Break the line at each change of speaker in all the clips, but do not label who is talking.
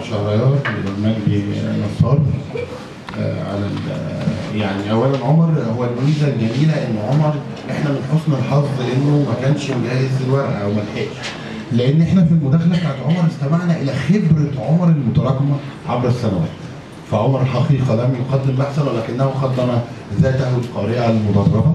شهريار لمجدي نصار. على يعني اولا عمر، هو الميزه الجميله ان عمر احنا من حسن الحظ انه ما كانش مجهز الورقه او ما لحقش، لان احنا في المداخله بتاعت عمر استمعنا الى خبره عمر المتراكمه عبر السنوات. فعمر الحقيقه لم يقدم بحثا ولكنه قدم ذاته القارئه المدربه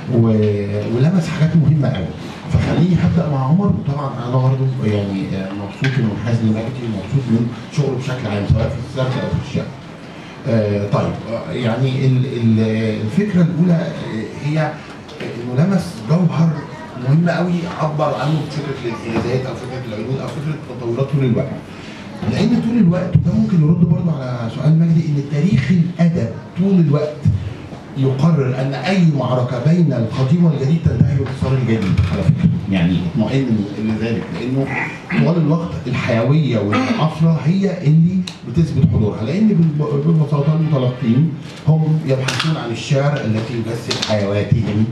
ولمس حاجات مهمه قوي. فخليني هبدا مع عمر. وطبعا انا برضه يعني مبسوط من حازم مجدي ومبسوط من شغله بشكل عام سواء في السرد او في الشعر. طيب يعني الفكره الاولى هي انه لمس جوهر مهم قوي عبر عنه فكره الانحيازات او فكره العيون او فكره التطورات طول الوقت. لان طول الوقت وده ممكن يرد برضه على سؤال مجدي ان تاريخ الادب طول الوقت يقرر ان اي معركه بين القديم والجديد تنتهي بانتصار الجديد على فكره، يعني اطمئن لذلك، لانه طوال الوقت الحيويه والعصره هي اللي بتثبت حضورها، لان ببساطه المتلقين هم يبحثون عن الشعر التي يجسد حيواتهم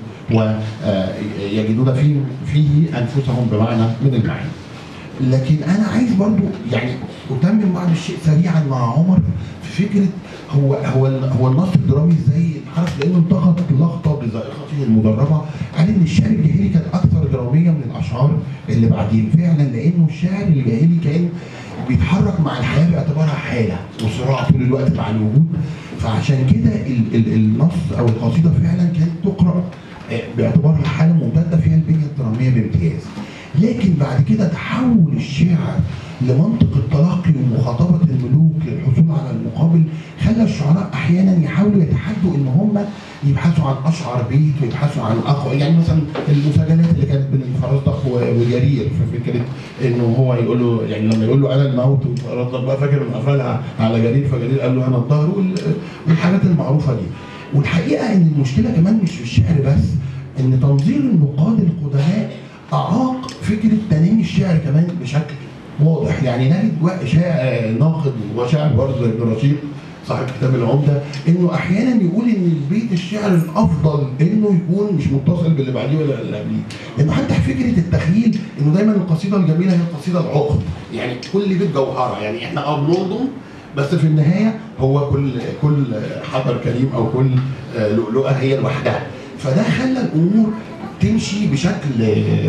ويجدون فيه انفسهم بمعنى من المعاني. لكن انا عايز برضو يعني اتمم بعض الشيء سريعا مع عمر في فكره هو النص الدرامي ازاي انحرف، لانه التقط لقطه بذائقته المدربه قال ان الشعر الجاهلي كان اكثر دراميه من الاشعار اللي بعدين فعلا، لانه الشعر الجاهلي كان بيتحرك مع الحياه باعتبارها حاله وصراع طول الوقت مع الوجود. فعشان كده النص او القصيده فعلا كانت تقرا باعتبارها حاله ممتده فيها البنيه الدراميه بامتياز. لكن بعد كده تحول الشعر لمنطق التلقي ومخاطبه الملوك للحصول على المقابل خلى الشعراء احيانا يحاولوا يتحدوا ان هم يبحثوا عن اشعر بيت ويبحثوا عن اقوى، يعني مثلا المساجلات اللي كانت بين فرزدق وجرير في فكره انه هو يقول له، يعني لما يقول له انا الموت وفرزدق بقى فاكر انه قفلها على جرير فجرير قال له انا الظهر والحاجات المعروفه دي. والحقيقه ان المشكله كمان مش في الشعر بس، ان تنظير النقاد القدماء اعاق فكره تنامي الشعر كمان بشكل واضح. يعني نجد شاعر ناقد وشاعر برضه زي ابن رشيد صاحب كتاب العمده انه احيانا يقول ان البيت الشعر الافضل انه يكون مش متصل باللي بعديه ولا اللي قبليه، لانه حتى فكره التخيل انه دايما القصيده الجميله هي القصيده العقد، يعني كل بيت جوهره، يعني احنا بنلضم بس في النهايه هو كل حجر كريم او كل لؤلؤه هي لوحدها. فده خلى الامور تمشي بشكل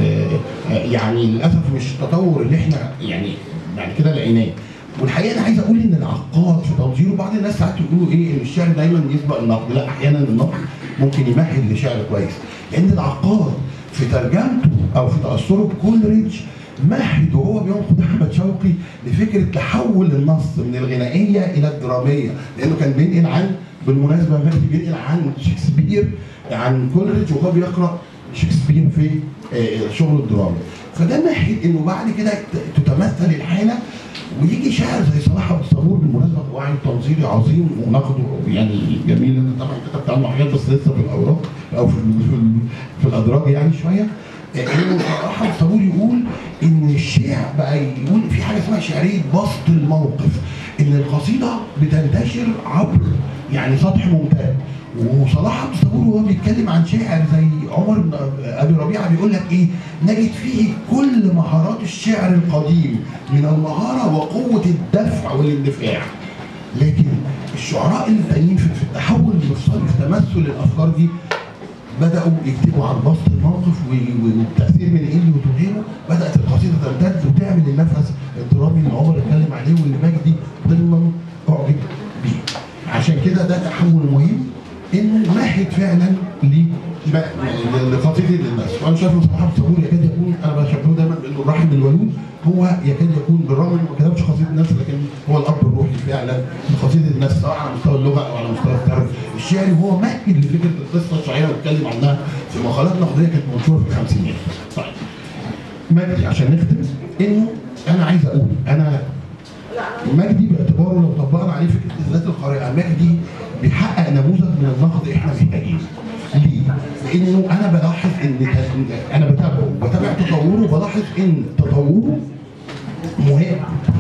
يعني للاسف مش التطور اللي احنا يعني بعد كده لقيناه. والحقيقه انا عايز اقول ان العقاد في تنظيره بعض الناس ساعات يقولوا ايه ان الشعر دايما يسبق النقد، لا احيانا النقد ممكن يمهد لشعر كويس، لان العقاد في ترجمته او في تاثره بكولريدج مهد وهو بينقد احمد شوقي لفكره تحول النص من الغنائيه الى الدراميه، لانه كان بينقل عن بالمناسبه بينقل عن شكسبير عن كولريدج وهو بيقرا شكسبير في شغل الدرامي. فده مهد انه بعد كده تتمثل الحاله ويجي شاعر زي صلاح ابو الصبور بالمناسبه وعي تنظيري عظيم ونقده يعني جميل، انا طبعا كتبت عنه حاجات بس لسه في الاوراق او في الادراج يعني شويه. انه صلاح ابو الصبور يقول ان الشعر بقى يقول في حاجه اسمها شعريه بسط الموقف، ان القصيده بتنتشر عبر يعني سطح ممتد. وصلاح ابو الصبور وهو بيتكلم عن شاعر زي عمر بن ابي ربيعه بيقول لك ايه؟ نجد فيه كل مهارات الشعر القديم من المهاره وقوه الدفع والاندفاع. لكن الشعراء التانيين في التحول المفصلي في تمثل الافكار دي بداوا يكتبوا عن بسط الموقف والتاثير من اللي وغيره، بدات القصيده تمتد وتعمل النفس الدرامي اللي عمر اتكلم عليه واللي مجدي ضمن اعجب بيه. عشان كده ده تحول مهم انه مهد فعلا لقصيده الناس. وانا شايف ان صلاح ابو الصبور يكاد يكون، انا بشبهه دايما بانه الرحم الولود، هو يكاد يكون بالرغم انه ما كتبش قصيده الناس لكن هو الاب الروحي فعلا لقصيده الناس سواء على مستوى اللغه او على مستوى التعرف الشعري، وهو مهد لفكره القصه الشعريه واتكلم عنها في مقالات نقديه كانت منشوره في الخمسينات. طيب مجدي عشان نختم انه انا عايز اقول انا مجدي باعتباره لو طبقنا عليه فكره الذات القارئه، مجدي بيحقق نموذج من النقد احنا محتاجينه. ليه؟ لانه انا بلاحظ ان انا بتابع تطوره وبلاحظ ان تطوره مهم.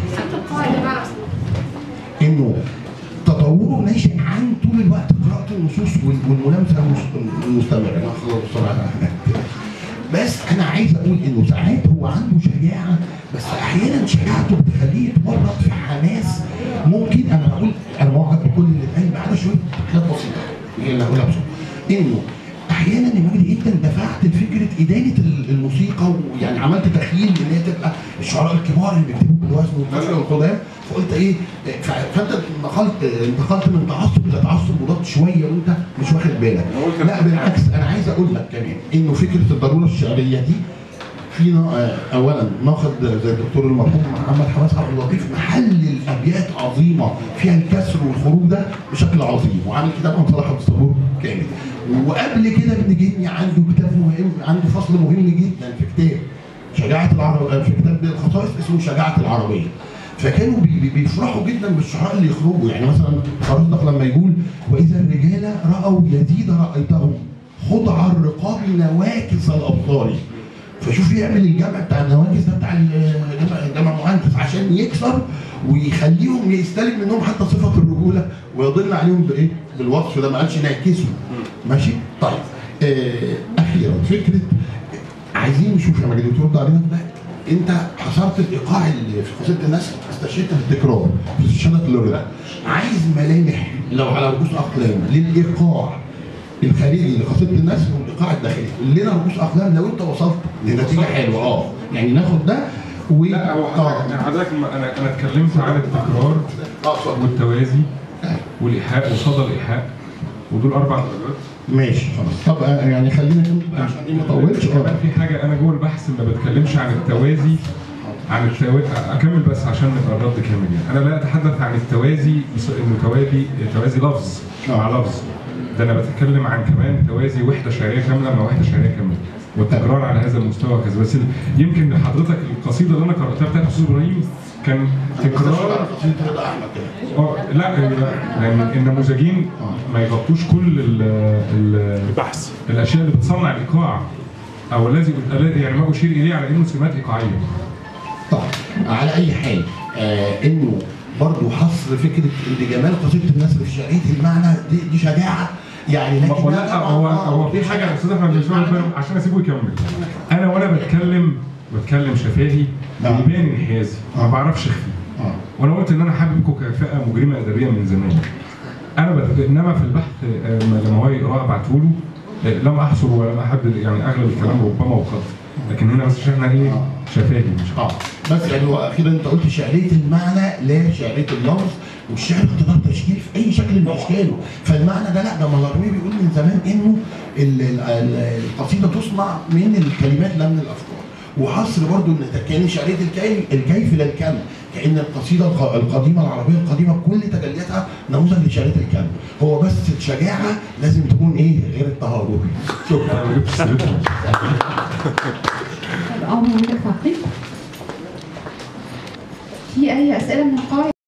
انه تطوره ناشئ عن طول الوقت قراءه النصوص والملامسه المستمره. انا خلاص بسرعه بس انا عايز اقول انه ساعات هو عنده شجاعه، بس احيانا شجاعته بتخليه يتورط في حاجه حماس. ممكن انا هقول انا معجب بكل اللي اتقال ما عدا شويه حاجات بسيطه هي اللي هقولها بسرعه. انه احيانا يا مجدي انت دفعت لفكره ادانه الموسيقى، ويعني عملت تخيل ان هي تبقى الشعراء الكبار اللي بيكتبوا بالوزن والفشل والقدام، فقلت ايه فانت انتقلت من تعصب الى تعصب مضاد شويه وانت مش واخد بالك. لا بالعكس، انا عايز اقول لك كمان انه فكره الضروره الشعريه دي فينا اولا ناخد زي الدكتور المرحوم محمد حماس عبد اللطيف محلل ابيات عظيمه فيها الكسر والخروج ده بشكل عظيم، وعامل كتاب عن صلاح الصبور كامل. وقبل كده ابن جني عنده كتاب مهم، عنده فصل مهم جدا في كتاب شجاعه العرب، في كتاب الخصائص اسمه شجاعه العربيه. فكانوا بيفرحوا جدا بالشعراء اللي يخرجوا، يعني مثلا فرزدق لما يقول واذا الرجال راوا يزيد رايتهم خضع الرقاب نواكس الابطال. فشوف يعمل الجمع بتاع النواكس ده بتاع جمع مؤنث عشان يكسر ويخليهم يستلم منهم حتى صفه الرجوله ويضل عليهم بايه؟ بالوصف ده، ما قالش نعكسه. ماشي؟ طيب اخيرا فكره عايزين نشوف يا مجدي وترد علينا ده. انت حصرت الايقاع اللي في قصيده الناس استشهدت بالتكرار في استشهادك للرضا. عايز ملامح لو على رؤوس اقلام للايقاع الخارجي لقصيده الناس والايقاع الداخلي، قول لنا رؤوس اقلام لو انت وصلت لنتيجه حلوه. يعني ناخد ده
لا هو حضرتك انا اتكلمت عن التكرار والتوازي والايحاء وصدى الايحاء، ودول 4 درجات.
ماشي خلاص. طب يعني خلينا نكمل عشان دي ما طولش.
كمان في حاجه انا جوه البحث ما بتكلمش عن التوازي، اكمل بس عشان نبقى الرد كامل. يعني انا لا اتحدث عن التوازي انه توازي لفظ مع لفظ، ده انا بتكلم عن كمان توازي وحده شعريه كامله مع وحده شعريه كامله، والتكرار على هذا المستوى وكذا. بس يمكن حضرتك القصيده اللي انا قراتها بتاعت الاستاذ ابراهيم كان تكرار. لا لان النموذجين ما يغطوش كل البحث، الاشياء اللي بتصنع الايقاع او الذي يعني ما اشير اليه على انه سمات ايقاعيه.
طيب على اي حال انه برضه حصر فكره ان جمال قصيده النسر في شعريه المعنى دي شجاعه يعني. لكن
لا هو في حاجه يا استاذ احمد عشان اسيبه يكمل. انا وانا بتكلم شفاهي بيبان انحيازي، ما بعرفش اخفي. وانا قلت ان انا حاببكم كفئه مجرمه ادبيا من زمان. انما في البحث لما هو يقراه ابعته له لم احصر ولم احدد، يعني اغلب الكلام ربما وقد، لكن هنا بس احنا ايه شفاهي مش
بس يعني هو اخيرا انت قلت شعريه المعنى لا شعريه اللفظ، والشعر اقتدار تشكيل في اي شكل من اشكاله. فالمعنى ده لا، ده مالارمي بيقول من زمان انه القصيده تصنع من الكلمات لا من الافكار. وحصر برضه ان كان شعريه الكيف لا الكم، كان القصيده القديمه العربيه القديمه بكل تجلياتها نموذج لشعريه الكم. هو بس الشجاعه لازم تكون ايه غير التهور. شكرا.
موجودة تعقيب؟ في أي أسئلة من القاعة؟